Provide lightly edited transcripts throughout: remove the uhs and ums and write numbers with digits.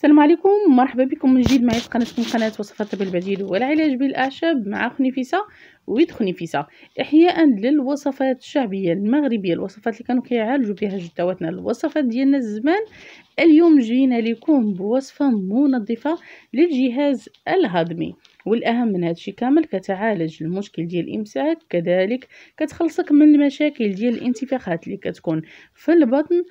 السلام عليكم، مرحبا بكم من جديد معي في قناتكم قناة وصفات الطب البديل والعلاج بالأعشاب مع خنفسة ويد خنفسة. إحياء للوصفات الشعبية المغربية، الوصفات اللي كانوا كيعالجوا بها جداواتنا، الوصفات ديالنا الزمان. اليوم جينا لكم بوصفة منظفة للجهاز الهضمي، والأهم من هادشي كامل كتعالج المشكل ديال الإمساك، كذلك كتخلصك من المشاكل ديال الانتفاخات اللي كتكون في البطن،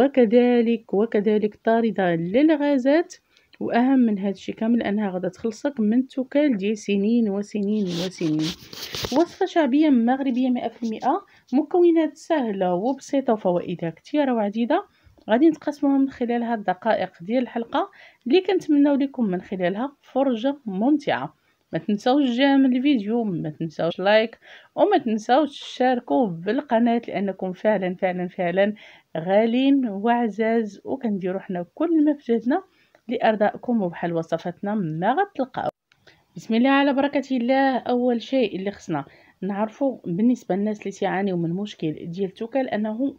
وكذلك طاردة للغازات. واهم من هادشي كامل انها غادا تخلصك من التكال ديال سنين وسنين وسنين. وصفه شعبيه مغربيه 100%، مكونات سهله وبسيطه وفوائدها كثيره وعديده. غادي نتقاسموها من خلالها الدقائق ديال الحلقه اللي كنتمناو لكم من خلالها فرجه ممتعه. ما تنساوش جيم من الفيديو، ما تنساوش لايك، وما تنساوش تشاركوا بالقناه لانكم فعلا غالين وعزاز، وكنديروا حنا كل ما في جهدنا لارضائكم، وبحال وصفاتنا ما غتلقاو. بسم الله على بركه الله. اول شيء اللي خصنا نعرفوا بالنسبه للناس اللي تعانيوا من مشكل ديال التكال انه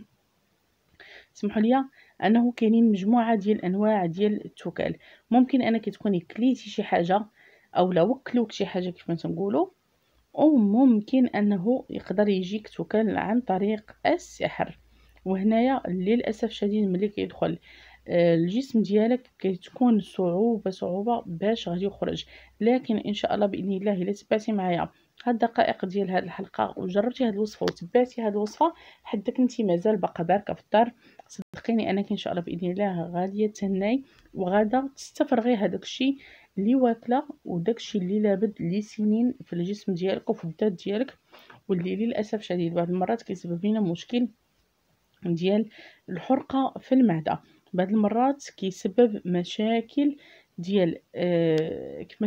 اسمحوا لي انه كاينين مجموعه ديال انواع ديال التكال. ممكن انك تكوني كليتي شي حاجه او لا وكلوك شي حاجه كيف ما تنقولوا، وممكن انه يقدر يجيك تكال عن طريق السحر. وهنايا للاسف الشديد ملي كيدخل الجسم ديالك كتكون صعوبه باش غادي يخرج. لكن ان شاء الله باذن الله الا تبعتي معايا هاد الدقائق ديال هاد الحلقه وجربتي هاد الوصفه وتبعتي هاد الوصفه حدك انت مازال باقا باركه في الدار، صدقيني انك ان شاء الله باذن الله غاديه تهناي وغادا تستفرغي هذاك الشيء اللي واكله وداك الشيء اللي لابد لسنين في الجسم ديالك وفي الذات ديالك، واللي للاسف شديد بعض المرات كيسبب لنا مشكل ديال الحرقه في المعده. بعض المرات كيسبب مشاكل ديال كيف ما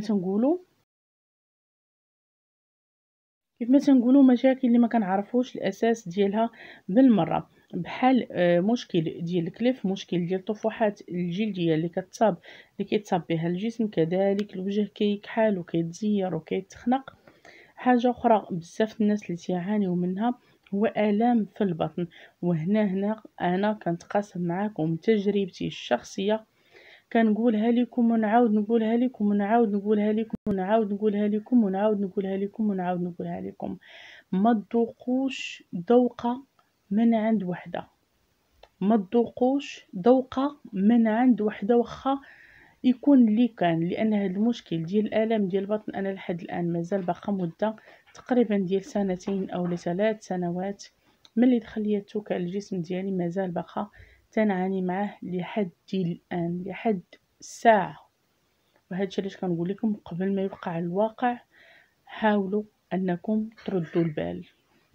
تنقولوا مشاكل اللي ما كنعرفوش الاساس ديالها بالمره، بحال مشكل ديال الكلف، مشكل ديال الطفوحات الجلديه اللي كيتصاب بها الجسم، كذلك الوجه كيكحل وكيتزير وكيتخنق. حاجه اخرى بزاف الناس اللي تعانيوا منها هو الام في البطن. وهنا انا كنتقاسم معكم تجربتي الشخصيه، كنقولها لكم ونعاود نقولها لكم ونعاود نقولها لكم ونعاود نقولها لكم ونعاود نقولها لكم ونعاود نقولها لكم. ما تذوقوش ذوقه من عند وحده، ما تذوقوش ذوقه من عند وحده واخا يكون اللي كان، لان هذا المشكل ديال الالم ديال البطن انا لحد الان مازال باقا مده تقريبا ديال سنتين او ل3 سنوات ملي دخل ليا التوكا الجسم ديالي، مازال باقا تنعاني معاه لحد الان، لحد الساعه. وهذا الشيء علاش كنقول لكم قبل ما يوقع على الواقع حاولوا انكم تردوا البال.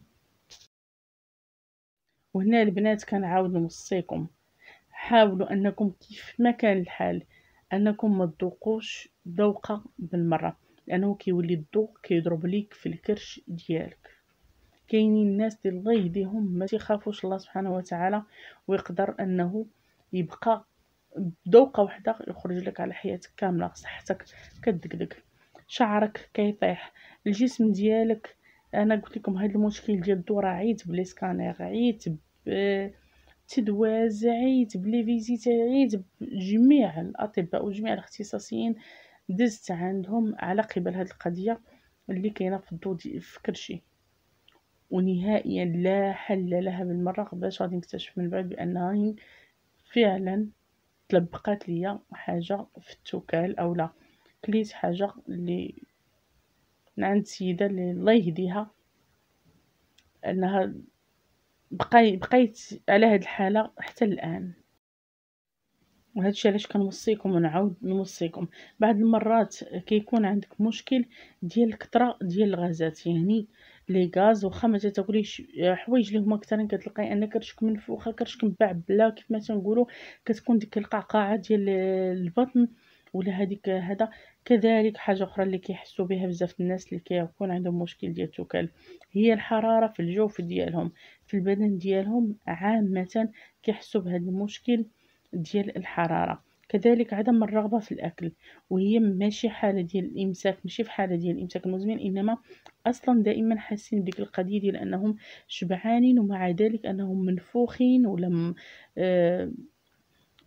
وهنا البنات كنعاود نوصيكم، حاولوا انكم كيف ما كان الحال انكم ما تذوقوش ذوقه بالمره، لانه كيولي الذوق كيضرب ليك في الكرش ديالك. كاينين الناس ديال الله يهديهم ما تيخافوش الله سبحانه وتعالى، ويقدر انه يبقى بذوقه وحده يخرج لك على حياتك كامله، صحتك كدقدق، شعرك كيطيح، الجسم ديالك. انا قلت لكم هذا المشكل ديال الدوره عيت بلي سكانير، عيت تدواز، عيت بلي فيزيت، عيت بجميع الاطباء وجميع الاختصاصيين دزت عندهم على قبل هذه القضيه اللي كاينه في الضو في كلشي، ونهائيا لا حل لها بالمره. باش غادي نكتشف من بعد بانها فعلا تلبقات ليا حاجه في التكال او لا كليت حاجه اللي من عند سيده اللي الله يهديها، انها بقيت على هاد الحاله حتى الان. وهذا الشيء علاش كنوصيكم ونعاود نوصيكم. بعض المرات كيكون عندك مشكل ديال الكثره ديال الغازات، يعني لي غاز واخا ما تاكليش حوايج اللي هما كثرين، كتلقاي ان كرشك منفوخه، كرشك مبعبله كيف ما تنقولوا، كتكون ديك القعقعه ديال البطن ولا هذيك هذا. كذلك حاجه اخرى اللي كيحسوا بها بزاف الناس اللي كيكون عندهم مشكل ديال التكال هي الحراره في الجوف ديالهم، في البدن ديالهم عامه كيحسوا بهذا المشكل ديال الحراره. كذلك عدم الرغبه في الاكل، وهي ماشي حاله ديال الامساك، ماشي في حاله ديال الامساك المزمن، انما اصلا دائما حاسين بديك القضيه ديال انهم شبعانين ومع ذلك انهم منفوخين ولا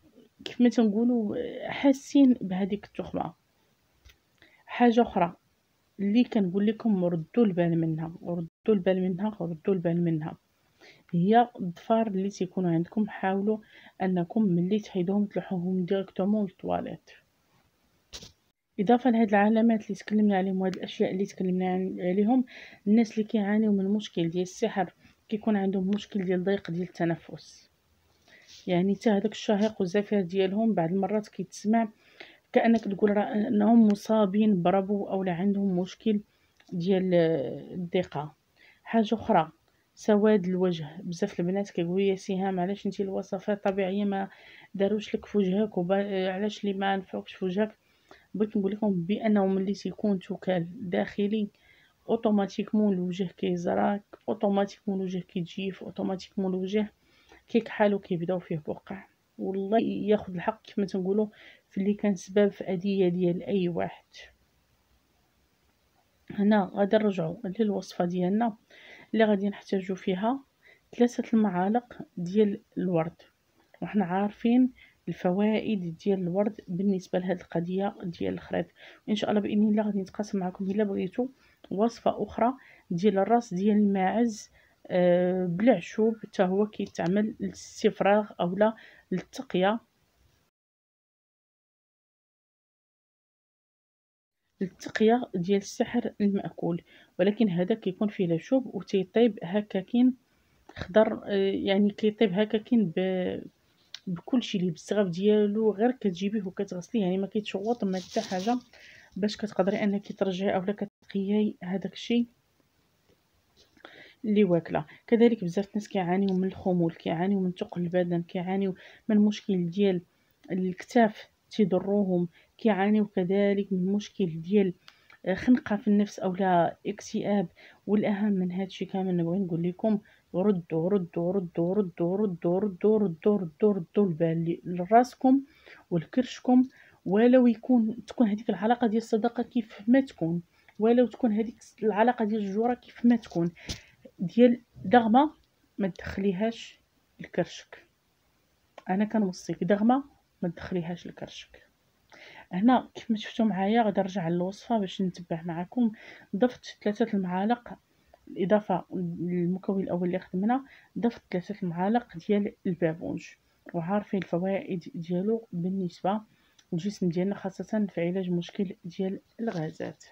كيف ما تنقولوا حاسين بهذيك التخمه. حاجه اخرى اللي كنقول لكم ردوا البال منها، ردوا البال منها، ردوا البال منها، هي الضفار اللي تيكونوا عندكم. حاولوا انكم ملي تحيدوهم تلوحوهم ديريكتومون للطواليت. اضافه لهاد العلامات اللي تكلمنا عليهم وهاد الاشياء اللي تكلمنا عليهم، الناس اللي كيعانيو من مشكل ديال السحر كيكون عندهم مشكل ديال ضيق ديال التنفس، يعني حتى هذاك الشهيق والزفير ديالهم بعض المرات كيتسمع كانك تقول انهم مصابين بربو او عندهم مشكل ديال الضيقه. حاجه اخرى سواد الوجه، بزاف البنات كيقولوا يا سهام علاش انتي الوصفات طبيعيه ما داروش لك في وجهك علاش لي ما نفعوكش في وجهك. بغيت نقول لكم بانه ملي تيكون توكال داخلي اوتوماتيكمون الوجه كيزرق، اوتوماتيكمون الوجه كيتجيف، اوتوماتيكمون الوجه كيكحل وكيبداو فيه بقع. والله ياخذ الحق كيف ما تنقولوا في اللي كان سبب في اذيه ديال اي واحد. هنا غادي نرجعوا للوصفه ديالنا اللي غادي نحتاجو فيها 3 المعالق ديال الورد. وحنا عارفين الفوائد ديال الورد بالنسبه لهاد القضيه ديال الخريط. وان شاء الله باذن الله غادي نتقاسم معكم الا بغيتو وصفه اخرى ديال الراس ديال الماعز بالعشوب، حتى هو كيتعمل للاستفراغ اولا للتقيه، التقيه ديال السحر المأكول. ولكن هذا كيكون فيه العشوب وتيطيب هكاكين خضر، يعني كيطيب هكاكين بكل شيء اللي بالزغف ديالو، غير كتجيبيه وكتغسليه، يعني ما كيتشوط ما حتى حاجه باش كتقدري انك ترجعي اولا كتقياي هذاك الشيء اللي واكله. كذلك بزاف الناس كيعانيو من الخمول، كيعانيو من ثقل البدن، كيعانيو من مشكل ديال الكتاف تيضروهم، كيعانيو كذلك من مشكل ديال خنقه في النفس اولا اكتئاب. والاهم من هادشي كامل نبغي نقول لكم ردوا ردوا ردوا ردوا ردوا ردوا ردوا ردوا ردوا البال لراسكم ولكرشكم. ولو تكون هذيك العلاقه ديال الصداقه كيف ما تكون، ولو تكون هذيك العلاقه ديال الجوره كيف ما تكون، ديال دغمه ما تدخليهاش لكرشك. انا كنوصيك دغمه ما تدخليهاش لكرشك. هنا كيف ما شفتوا معايا غادي نرجع للوصفه باش نتبع معكم. ضفت 3 المعالق الاضافه للمكون الاول اللي خدمنا، ضفت 3 المعالق ديال البابونج، وعارفين الفوائد ديالو بالنسبه للجسم ديالنا خاصه في علاج مشكل ديال الغازات،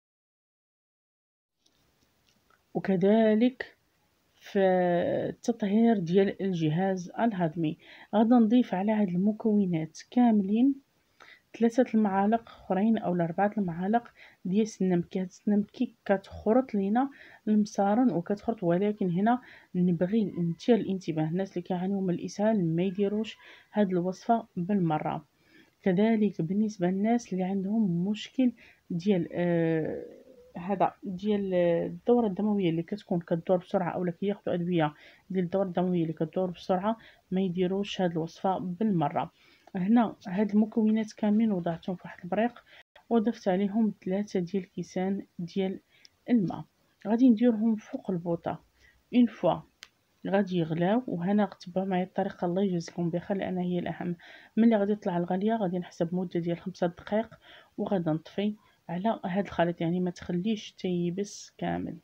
وكذلك في التطهير ديال الجهاز الهضمي. غادي نضيف على هاد المكونات كاملين 3 المعالق اخرين او 4 المعالق ديال السنمكي. هاد السنمكي كتخرط لينا المصارن وكتخرط، ولكن هنا نبغي نثير الانتباه الناس اللي كيعانيو من الاسهال ما يديروش هاد الوصفه بالمره. كذلك بالنسبه للناس اللي عندهم مشكل ديال هذا ديال الدوره الدمويه اللي كتكون كدور بسرعه اولا كياخذوا ادويه ديال الدوره الدمويه اللي كدور بسرعه، ما يديروش هاد الوصفه بالمره. هنا هاد المكونات كاملين وضعتهم في واحد البريق وضفت عليهم 3 ديال كيسان ديال الماء. غادي نديرهم فوق البوطه اون فوا غادي يغلاو. وهنا تبعوا معايا الطريقه الله يجزيكم بخير لان هي الاهم. ملي غادي يطلع الغليه غادي نحسب مده ديال 5 دقائق وغادي نطفي على هاد الخليط، يعني ما تخليش تيبس كامل.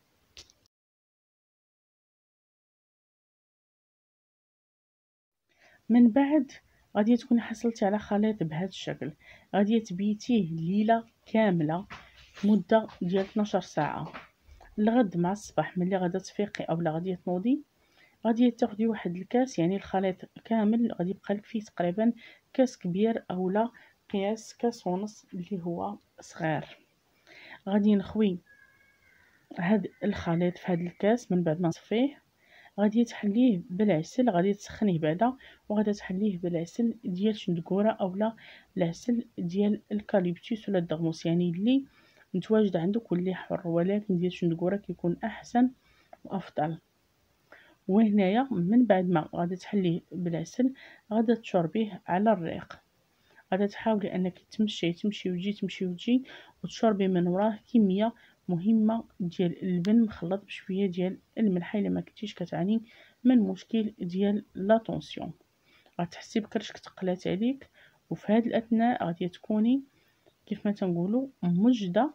من بعد غادي تكوني حصلتي على خليط بهذا الشكل، غادي تبيتيه ليله كامله مده ديال 12 ساعه. الغد مع الصباح ملي غادا تفيقي اولا غادي تنوضي غادي تاخدي واحد الكاس، يعني الخليط كامل غادي يبقى لك فيه تقريبا كاس كبير اولا قياس كاس ونص اللي هو صغير. غادي نخوي هاد الخليط في هاد الكاس. من بعد ما نصفيه غادي تحليه بالعسل، غادي تسخنيه بعدا وغادي تحليه بالعسل ديال شندقوره اولا العسل ديال الكاليبتوس ولا الدغموس، يعني اللي متواجد عندك واللي حر، ولكن ديال شندقوره كيكون احسن وافضل. وهنايا من بعد ما غادي تحليه بالعسل غادي تشربيه على الريق. غادي تحاولي انك تمشي وتجي وتشربي من وراه كميه مهمه ديال اللبن مخلط بشويه ديال الملح الا ما كنتيش كتعاني من مشكل ديال لا طونسيون. غتحسي بكرشك تقلات عليك، وفي هذا الاثناء غادي تكوني كيف ما تنقولوا موجده.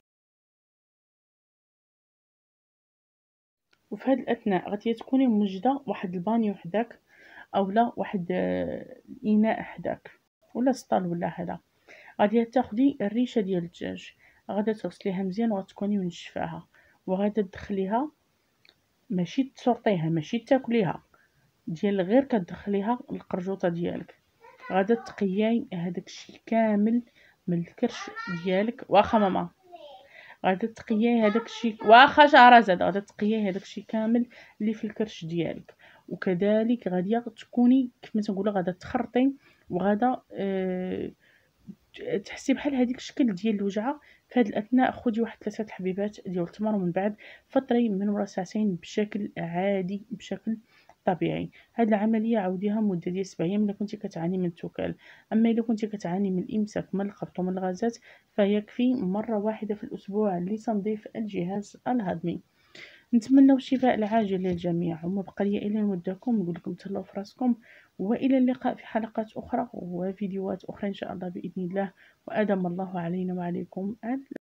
وفي هذا الاثناء غادي تكوني موجده واحد البانيو حداك، اولا واحد الاناء حداك، ولا سطال ولا هذا. غادي تاخدي الريشه ديال الدجاج، غادا تغسليها مزيان وغتكوني منشفاها، وغادا تدخليها، ماشي تسورطيها ماشي تاكليها، ديال غير كتدخليها القرجوطه ديالك. غادا تقياي هذاك الشيء كامل من الكرش ديالك، واخا ماما غادا تقياي هذاك الشيء، واخا شهرزاد غادا تقياي هذاك الشيء كامل اللي في الكرش ديالك. وكذلك غادي تكوني كما تنقولوا غادا تخرطي، وغادا تحسي بحال هذيك الشكل ديال الوجعه. في هذا الاثناء خدي واحد 3 حبيبات ديال التمر، ومن بعد فطري من ورا ساعتين بشكل عادي بشكل طبيعي. هذه العمليه عاوديها مده ديال 7 ايام الا كنتي كتعاني من التكال. اما الا كنتي كتعاني من الامساك من القبط ومن الغازات فيكفي مره واحده في الاسبوع لتنظيف الجهاز الهضمي. نتمنى الشفاء العاجل للجميع، وما بقى لي الا نودعكم نقول لكم تهلاو في راسكم، والى اللقاء في حلقات اخرى وفيديوهات اخرى ان شاء الله باذن الله، وادم الله علينا وعليكم